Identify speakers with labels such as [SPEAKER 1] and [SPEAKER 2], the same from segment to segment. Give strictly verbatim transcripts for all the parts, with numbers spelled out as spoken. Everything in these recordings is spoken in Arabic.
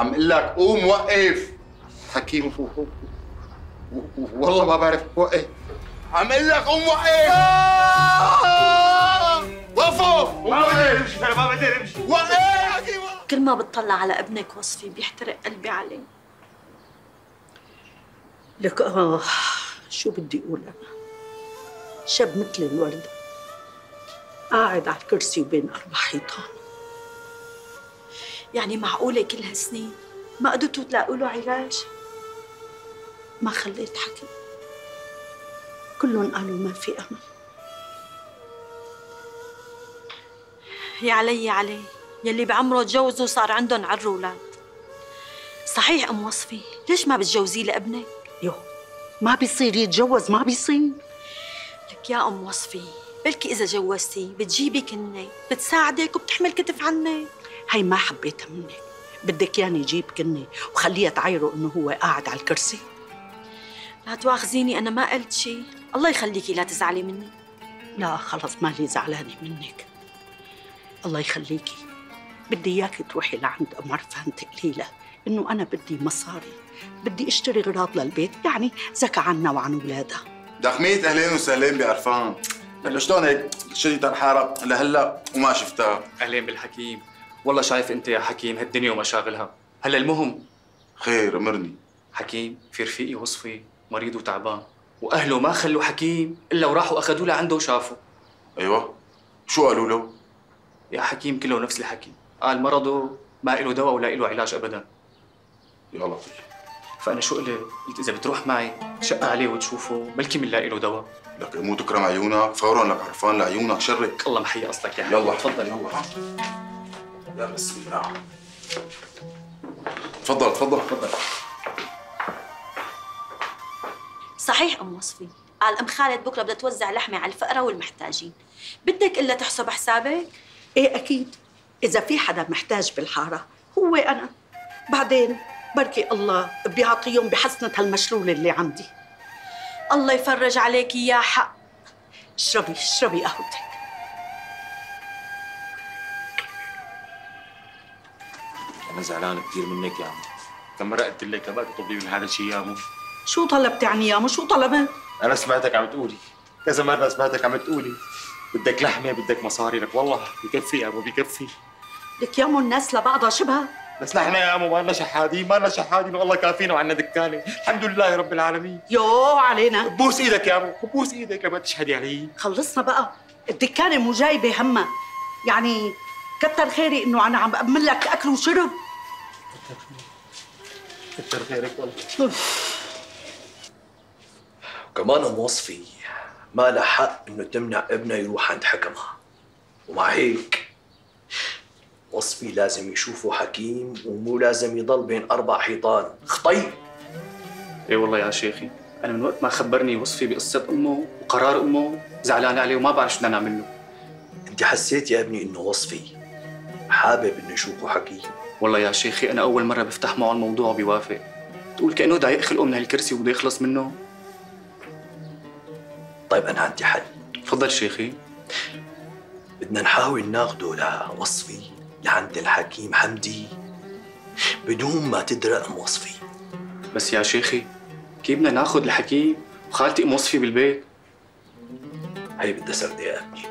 [SPEAKER 1] عم اقول لك قوم وقف. حكيم والله ما بعرف وقف. عم اقول لك قوم وقف. وقفوا.
[SPEAKER 2] ما بقدر امشي، انا ما بقدر امشي.
[SPEAKER 1] وقف حكيم.
[SPEAKER 3] كل ما بتطلع على ابنك وصفي بيحترق قلبي عليه.
[SPEAKER 4] لك آه شو بدي أقول أنا؟ شاب مثل الورد قاعد على الكرسي وبين أربع حيطان.
[SPEAKER 3] يعني معقولة كل هالسنين ما قدرتوا تلاقوا له علاج؟
[SPEAKER 4] ما خليت حكي، كلهم قالوا ما في أمل.
[SPEAKER 3] يا علي يا علي يلي بعمره تجوزوا صار عندهم عر اولاد. صحيح ام وصفي، ليش ما بتجوزي لابنك؟
[SPEAKER 4] يو ما بيصير يتجوز، ما بيصير.
[SPEAKER 3] لك يا ام وصفي، بلكي اذا جوزتي بتجيبي كنه بتساعدك وبتحمل كتف عنك.
[SPEAKER 4] هي ما حبيتها منك، بدك ياني يجيب كنه وخليها تعايره انه هو قاعد على الكرسي.
[SPEAKER 3] لا تواخذيني، انا ما قلت شيء، الله يخليكي لا تزعلي مني.
[SPEAKER 4] لا خلص مالي زعلانه منك، الله يخليكي. بدي اياكي تروحي لعند ام عرفان تقولي له انه انا بدي مصاري، بدي اشتري اغراض للبيت، يعني زكى عنا وعن اولادها.
[SPEAKER 1] دخميت اهلين وسهلين بعرفان. هلا شلون هيك شريت الحاره لهلا وما شفتها؟
[SPEAKER 2] اهلين بالحكيم. والله شايف انت يا حكيم هالدنيا ومشاغلها. هلا المهم
[SPEAKER 1] خير امرني.
[SPEAKER 2] حكيم في رفيقي وصفي مريض وتعبان، واهله ما خلوا حكيم الا وراحوا اخذوه لعنده وشافوا.
[SPEAKER 1] ايوه شو قالوا له؟
[SPEAKER 2] يا حكيم كله نفس الحكي، قال مرضه ما له دواء ولا له علاج ابدا.
[SPEAKER 1] يا لطيف.
[SPEAKER 2] فانا شو قلت؟ قلت اذا بتروح معي تشق عليه وتشوفه بلكي بنلاقي له دواء.
[SPEAKER 1] لك امو تكرم عيونك، فورا لك عرفان لعيونك شرك.
[SPEAKER 2] الله محيي اصلك يا حكيم.
[SPEAKER 1] يلا
[SPEAKER 2] تفضل.
[SPEAKER 1] يلا يا بسم الله. تفضل تفضل تفضل.
[SPEAKER 3] صحيح ام وصفي، قال ام خالد بكره بدها توزع لحمه على الفقراء والمحتاجين، بدك الا تحسب حسابك؟
[SPEAKER 4] ايه اكيد، اذا في حدا محتاج بالحاره هو انا، بعدين بركي الله بيعطيهم بحسنة هالمشلولة اللي عندي.
[SPEAKER 3] الله يفرج عليكي يا حق.
[SPEAKER 4] اشربي اشربي قهوتك.
[SPEAKER 5] أنا زعلان كثير منك يا عمو. كم مرة قلت لك ما تطلبي من هذا الشيء يا عمو؟
[SPEAKER 4] شو طلبت يعني يا عمو؟ شو طلبت؟
[SPEAKER 5] أنا سمعتك عم تقولي، كذا مرة سمعتك عم تقولي بدك لحمة بدك مصاري. لك والله بكفي يا عمو بكفي.
[SPEAKER 4] لك يا عمو الناس لبعضها شبه.
[SPEAKER 5] بس نحن يا عمو ما لنا شحادين، ما لنا شحادين والله كافينا وعنا دكانة، الحمد لله رب العالمين.
[SPEAKER 4] يو علينا.
[SPEAKER 5] بوس ايدك يا عمو، بوس ايدك لما تشهدي علي.
[SPEAKER 4] خلصنا بقى، الدكانة مو جايبة همها، يعني كتر خيري انه انا عم بأمن لك اكل وشرب.
[SPEAKER 5] كتر خيرك والله.
[SPEAKER 6] وكمان ام وصفي ما لها حق انه تمنع ابنها يروح عند حكمها، ومع هيك وصفي لازم يشوفوا حكيم ومو لازم يضل بين اربع حيطان. خطي.
[SPEAKER 2] ايه والله يا شيخي، انا من وقت ما خبرني وصفي بقصه امه وقرار امه زعلان عليه وما بعرف شو بدنا نعمل له.
[SPEAKER 6] انت حسيت يا ابني انه وصفي حابب انه يشوفوا حكيم؟
[SPEAKER 2] والله يا شيخي انا اول مره بفتح معه الموضوع وبيوافق. تقول كانه ضايق خلقه من هالكرسي وبده يخلص منه.
[SPEAKER 6] طيب انا عندي حل.
[SPEAKER 2] تفضل شيخي.
[SPEAKER 6] بدنا نحاول ناخده لوصفي لعند الحكيم حمدي بدون ما تدرى ام وصفي.
[SPEAKER 2] بس يا شيخي كيف بدنا ناخذ الحكيم وخالتي ام وصفي بالبيت؟
[SPEAKER 6] هي بدها سردة يا ابني.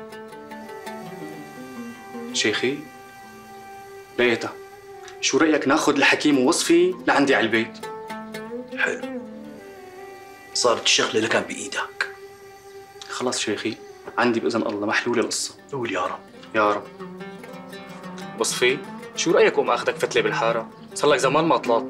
[SPEAKER 2] شيخي لقيتها، شو رأيك ناخذ الحكيم ووصفي لعندي على البيت؟
[SPEAKER 6] حلو، صارت الشغلة اللي كان بإيدك.
[SPEAKER 2] خلاص شيخي، عندي بإذن الله محلولة القصة.
[SPEAKER 6] قول يا رب.
[SPEAKER 2] يا رب. وصفي شو رأيك قوم أخذك فتلة بالحارة؟ صار لك زمان ما طلعت.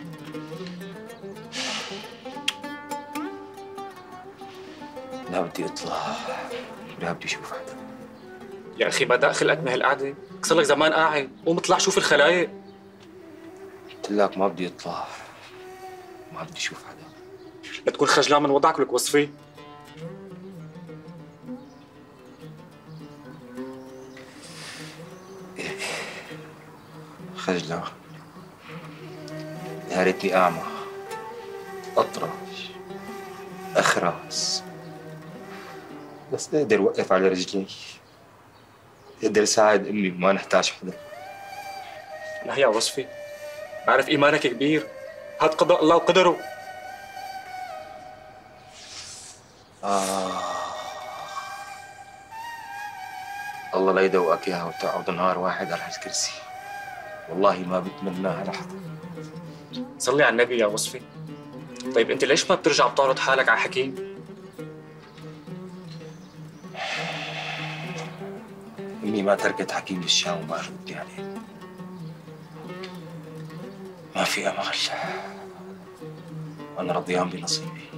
[SPEAKER 5] لا بدي اطلع، لا بدي اشوف حدا.
[SPEAKER 2] يا أخي ما داخلك بهالقعدة؟ صار لك زمان قاعد، قوم اطلع شوف الخلايق.
[SPEAKER 5] قلت لك ما بدي اطلع، ما بدي اشوف حدا.
[SPEAKER 2] لا تكون خجلان من وضعك لك وصفي.
[SPEAKER 5] خجلان؟ يا ريتني أعمى أطرش أخرس، بس أقدر وقف على رجلي، أقدر أساعد أمي وما نحتاج حدا.
[SPEAKER 2] لا يا وصفي، بعرف إيمانك كبير، هاد قضاء الله وقدره.
[SPEAKER 5] آه الله لا يدوقك إياها وتقعد نهار واحد على هالكرسي. والله ما بتمناها لحظة.
[SPEAKER 2] صلي على النبي يا وصفي. طيب أنت ليش ما بترجع بتعرض حالك على حكيم؟
[SPEAKER 5] أمي ما تركت حكيم بالشام وما ردي عليه. ما في أمل. أنا رضيان بنصيبي.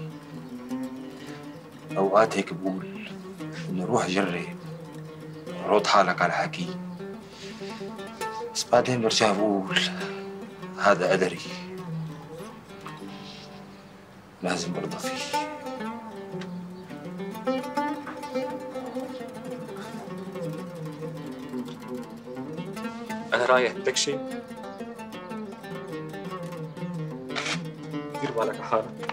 [SPEAKER 5] أوقات هيك بقول إنه روح جرب عرض حالك على حكيم، بس بعدين برجع بقول هذا قدري، لازم برضى فيه.
[SPEAKER 2] أنا رايح، بدك شيء؟ دير بالك على حالك.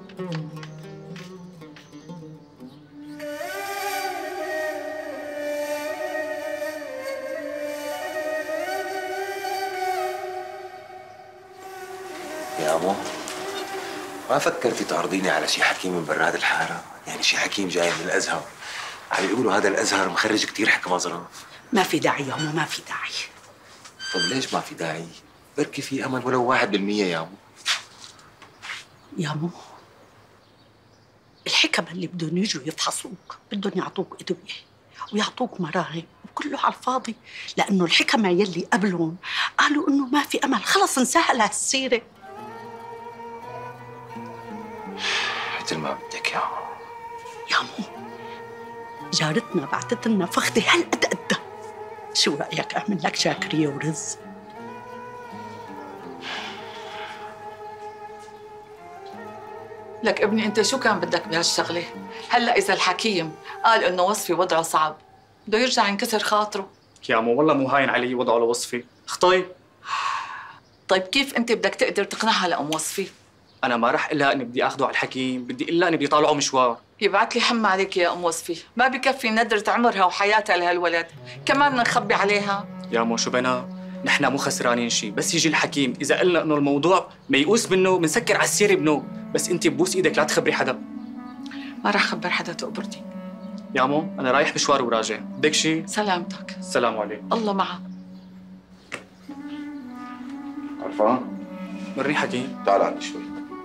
[SPEAKER 5] يا أمو، ما فكرتي تعرضيني على شي حكيم من براد الحارة؟ يعني شي حكيم جاي من الأزهر. عم يقولوا هذا الأزهر مخرج كتير حكمة ظراف.
[SPEAKER 4] ما في داعي يا أمو، ما في داعي.
[SPEAKER 5] طب ليش ما في داعي؟ بركي في أمل ولو واحد بالمية يا أمو.
[SPEAKER 4] يا أمو، الحكمة اللي بدهم يجوا يفحصوك بدهم يعطوك أدوية ويعطوك مراهم وكله على الفاضي، لأنه الحكمة يلي قبلهم قالوا إنه ما في أمل، خلص انسهل هالسيرة.
[SPEAKER 5] مثل ما بدك يا أمو.
[SPEAKER 4] يا أمو، جارتنا بعتت لنا فخدة هالقد قدها، شو رأيك أعمل لك شاكرية ورز؟
[SPEAKER 7] لك ابني انت شو كان بدك بهالشغله؟ هلا اذا الحكيم قال انه وصفي وضعه صعب بده يرجع ينكسر خاطره.
[SPEAKER 2] يا أمو والله مو هاين علي وضعه لوصفي، اخطي.
[SPEAKER 7] طيب كيف انت بدك تقدر تقنعها لأم وصفي؟
[SPEAKER 2] أنا ما رح إلا إني بدي آخذه على الحكيم، بدي إلا إني بدي طالعه مشوار.
[SPEAKER 7] يبعت لي حمى عليك يا ام وصفي، ما بكفي ندرة عمرها وحياتها لهالولد، كمان بدنا نخبي عليها.
[SPEAKER 2] يا أمو شو بنا؟ نحن مو خسرانين شيء، بس يجي الحكيم إذا قلنا إنه الموضوع ميؤوس منه بنسكر على السيرة بنوب، بس أنت ببوس إيدك لا تخبري حدا.
[SPEAKER 7] ما رح خبر حدا تقبرتي.
[SPEAKER 2] يا أمو أنا رايح مشوار وراجع، بدك شيء؟
[SPEAKER 7] سلامتك.
[SPEAKER 2] السلام عليكم.
[SPEAKER 7] الله معك.
[SPEAKER 1] عرفان؟
[SPEAKER 2] مرني حكيم.
[SPEAKER 1] تعال عندي شوي.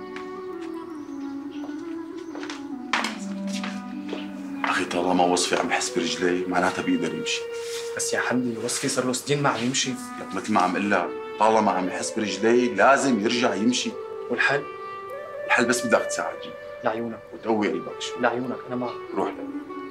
[SPEAKER 8] أخي طالما وصفي عم يحس برجلي معناتها بيقدر يمشي.
[SPEAKER 2] بس يا حمدي وصفي صار له سنين ما عم يمشي.
[SPEAKER 8] لك مثل ما عم قل لك طالما عم يحس برجلي لازم يرجع يمشي.
[SPEAKER 2] والحل؟
[SPEAKER 8] الحل بس بدك تساعدني.
[SPEAKER 2] لعيونك.
[SPEAKER 8] وتقوي قلبك شوي.
[SPEAKER 2] لعيونك أنا معك.
[SPEAKER 8] روح لك.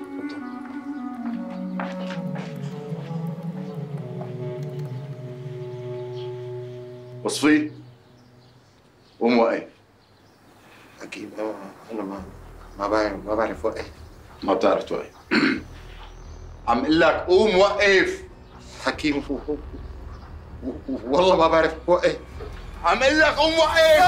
[SPEAKER 1] وصفي قوم وقف. حكيم انا ما ما بعرف ما بعرف وقف.
[SPEAKER 8] ما بتعرف توقف.
[SPEAKER 1] عم اقول لك قوم وقف. حكيم والله ما بعرف وقف. عم اقول لك قوم وقف.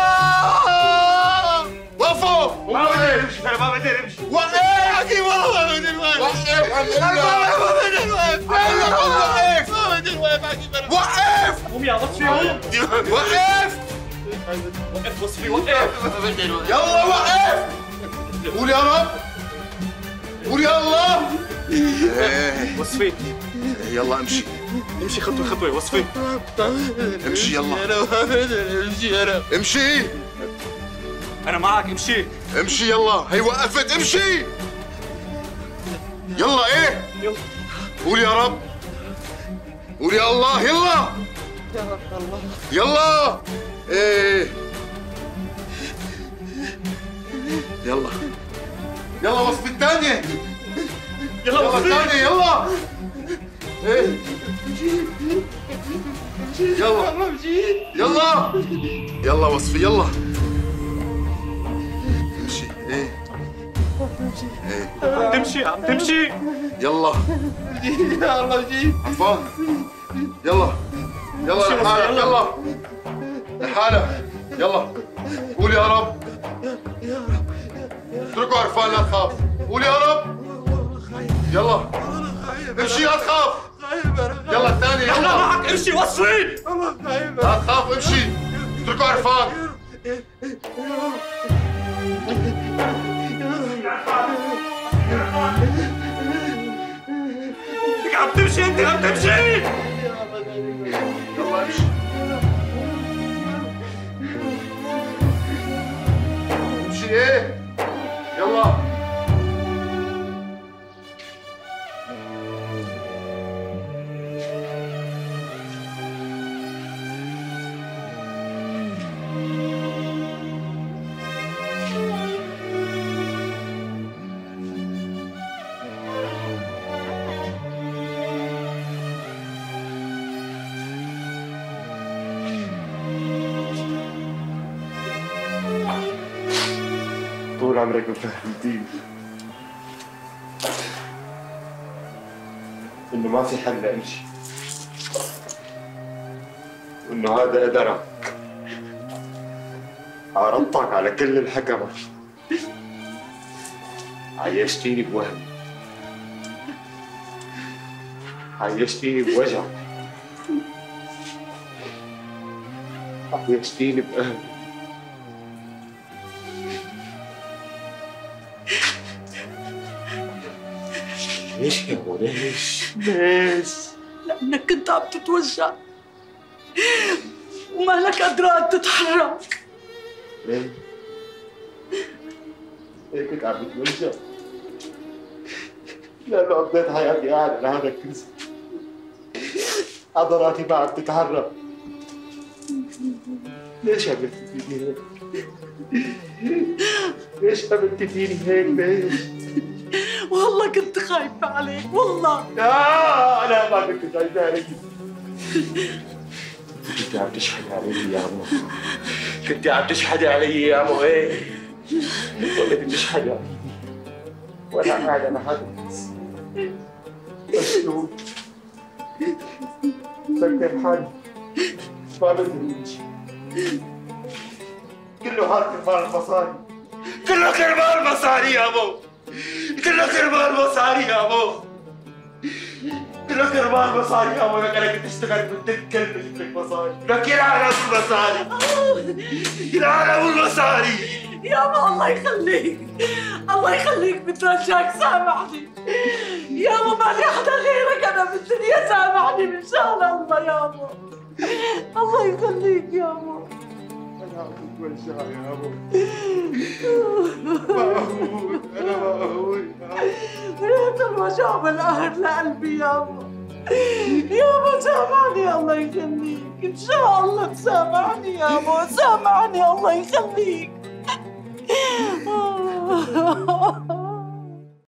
[SPEAKER 1] وقفوا.
[SPEAKER 5] ما بقدر امشي، انا ما بقدر امشي.
[SPEAKER 1] وقف حكيم والله ما بقدر وقف. وقف عم اقول لك ما بقدر وقف. وقف ما بقدر وقف حكيم. وقف.
[SPEAKER 2] قوم يا وصفي قوم.
[SPEAKER 1] وقف.
[SPEAKER 2] وقف وصفي وقف.
[SPEAKER 1] يلا وقف. قول يا رب. قول يا الله.
[SPEAKER 2] وصفي
[SPEAKER 1] يلا امشي.
[SPEAKER 2] امشي خطوة خطوة وصفي.
[SPEAKER 1] امشي يلا. انا ما بقدر امشي. انا امشي.
[SPEAKER 2] أنا معك امشي.
[SPEAKER 1] امشي يلا. هي وقفت امشي. يلا ايه؟
[SPEAKER 2] يلا.
[SPEAKER 1] قول يا رب. قول يا الله. يلا.
[SPEAKER 2] يا الله.
[SPEAKER 1] يلا. ايه. يلا. يلا وصف الثانية.
[SPEAKER 2] يلا
[SPEAKER 1] يلا
[SPEAKER 2] وصفي.
[SPEAKER 1] الثانية يلا. ايه. يلا. يلا. يلا وصفي يلا. امشي. ايه. ايه.
[SPEAKER 2] عم تمشي عم تمشي.
[SPEAKER 1] يلا. يا الله جي. عفان. يلا. يلا لحالك يلا. لحالك. يلا. قول يا رب. اتركوا عرفان لا تخاف. قول يا رب. يلا. امشي لا تخاف. يلا الثاني يلا
[SPEAKER 2] احنا معك امشي وصفي.
[SPEAKER 1] لا تخاف امشي اتركوا عرفان.
[SPEAKER 2] لك عم تمشي انت عم تمشي.
[SPEAKER 1] يلا امشي امشي ايه يلا. طول عمرك ما فهمتيني انه ما في حل لامشي، وانه هذا قدرك. عرضتك على كل الحكمة، عيشتيني بوهم، عيشتيني بوجع، عيشتيني بأهل. ليش يا ابو ليش؟
[SPEAKER 4] ليش؟ لأنك كنت عم تتوجع وما لك قدران تتحرك.
[SPEAKER 1] ليه؟ ليه كنت عم بتوجع؟ لأنه قضيت حياتي قاعد على هذا الكرسي، عضلاتي ما عم تتحرك. ليش عملتي فيني هيك؟ ليش عملتي فيني هيك ليش؟
[SPEAKER 4] والله كنت خايفة عليك والله.
[SPEAKER 1] لا أنا ما كنت خايفة عليك. كنت عم تشحدي علي يا عمو، كنت عم تشحدي علي يا عمو ايه؟ والله كنت تشحدي علي وأنا قاعد على هذا الكرسي مسلوب فكر حالي ما بدي امشي. كله هذا كرمال المصاري، كله كرمال المصاري يا ابو، كله كرمال المصاري يا ابو، كله كرمال المصاري يا ابو. لك انا كنت اشتغل كنت كلب اجيب لك مصاري، لك يلعن ابو المصاري، يلعن ابو المصاري.
[SPEAKER 4] يابا الله يخليك، الله يخليك بترجاك سامحني يابا، ما لي حدا غيرك انا بالدنيا، سامحني من شغل الله يابا، الله يخليك يابا.
[SPEAKER 1] انا عم بتوجع يا ابو، مقهور انا مقهور
[SPEAKER 4] ريت الوجع بالقهر لقلبي يابا، يابا سامحني الله يخليك، ان شاء الله تسامحني يابا، سامحني الله يخليك.